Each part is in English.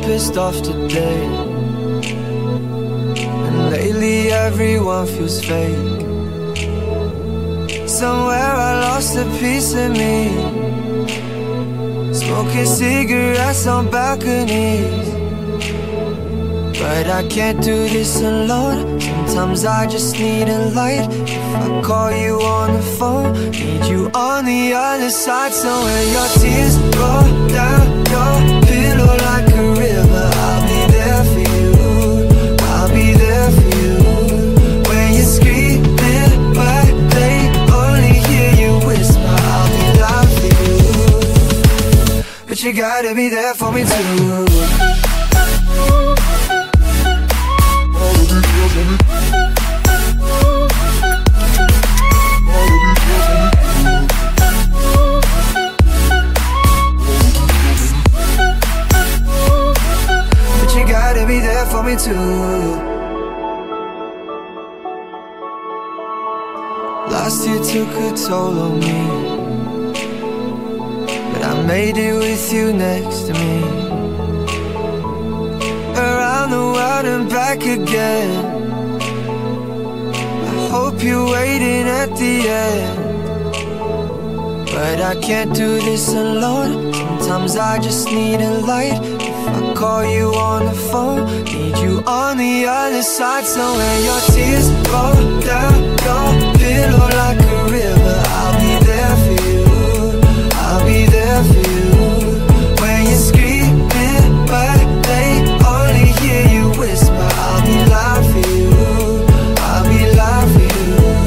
pissed off today, and lately everyone feels fake. Somewhere I lost a piece of me, smoking cigarettes on balconies. But I can't do this alone. Sometimes I just need a light. If I call you on the phone, need you on the other side. So when your tears roll down your pillow like a river, I'll be there for you, I'll be there for you. When you're screaming but they only hear you whisper, I'll be loud for you. But you gotta be there for me too. Be there for me too. Last year took a toll on me, but I made it with you next to me. Around the world and back again. I hope you're waiting at the end. But I can't do this alone. Sometimes I just need a light. I call you on the phone, need you on the other side. So when your tears roll down your pillow like a river, I'll be there for you, I'll be there for you. When you're screaming but they only hear you whisper, I'll be loud for you, I'll be loud for you.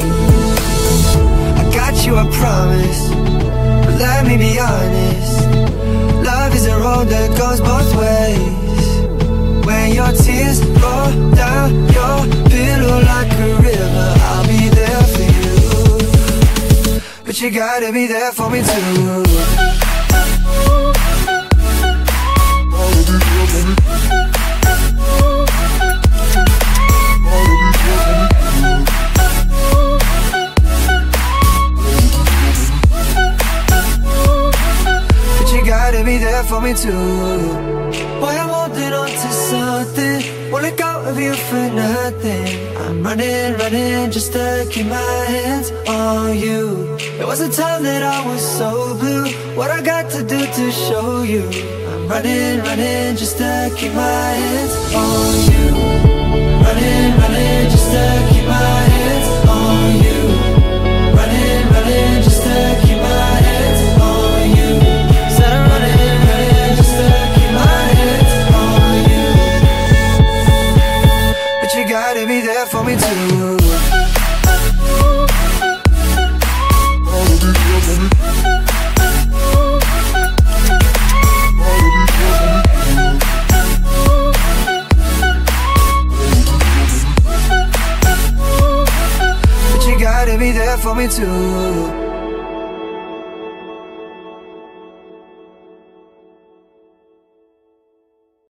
I got you, I promise, but let me be honest. Love is a road that goes both ways. When your tears roll down your pillow like a river, I'll be there for you. But you gotta be there for me too. Be there for me too. Boy, I'm holding on to something, won't let go of you for nothing. I'm running, running just to keep my hands on you. There was a time that I was so blue, what I got to do to show you. I'm running, running just to keep my hands on you. Running, running just to keep my hands on you. Running, running just to keep my hands on you. Said I'm running, running just to keep my hands on you. But you gotta be there for me too. But you gotta be there for me too.